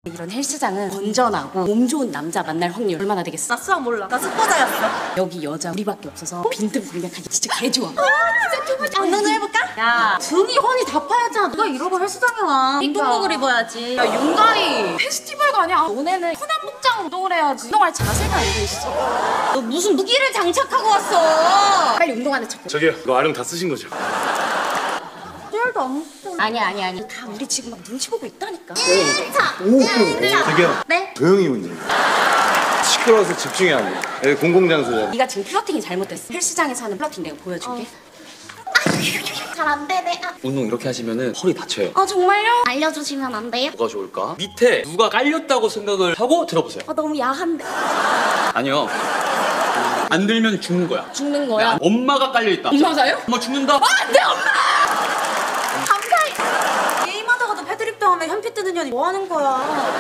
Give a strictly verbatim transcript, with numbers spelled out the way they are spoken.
이런 헬스장은 건전하고 몸 좋은 남자 만날 확률 얼마나 되겠어? 나 수학 몰라. 나 숙고자였어. 여기 여자 우리밖에 없어서 빈틈공략하기 진짜 개 좋아. 운동 좀 해볼까? 야, 등이 허니 다 파였잖아. 누가 이러고 헬스장에 와? 운동복을 입어야지. 야, 용가리 페스티벌가 아니야. 너네는 흔한 복장 운동을 해야지. 운동할 자세가 안 돼 있어. 너 무슨 무기를 장착하고 왔어? 빨리 운동하는 척. 저기요, 이거 아령 다 쓰신 거죠? 젤도 안 먹어. 아니야, 아니야, 아니야. 다 우리 지금 막 눈치 보고 있다니까. 자, 저기요, 네? 조용히 운동. 시끄러워서 집중이 안 돼. 여기 공공장소야. 네가 지금 플러팅이 잘못됐어. 헬스장에서 하는 플러팅 내가 보여줄게. 잘 안 되네. 아. 운동 이렇게 하시면은 허리 다쳐요. 아, 정말요? 알려주시면 안 돼요? 뭐가 좋을까? 밑에 누가 깔렸다고 생각을 하고 들어보세요. 아, 너무 야한데. 아니요. 안 들면 죽는 거야. 죽는 거야? 엄마가 깔려있다. 엄마가요? 엄마 죽는다. 내 엄마! 감사해. 게임하다가도 패드립 당하면 현피 뜨는 년이 뭐 하는 거야?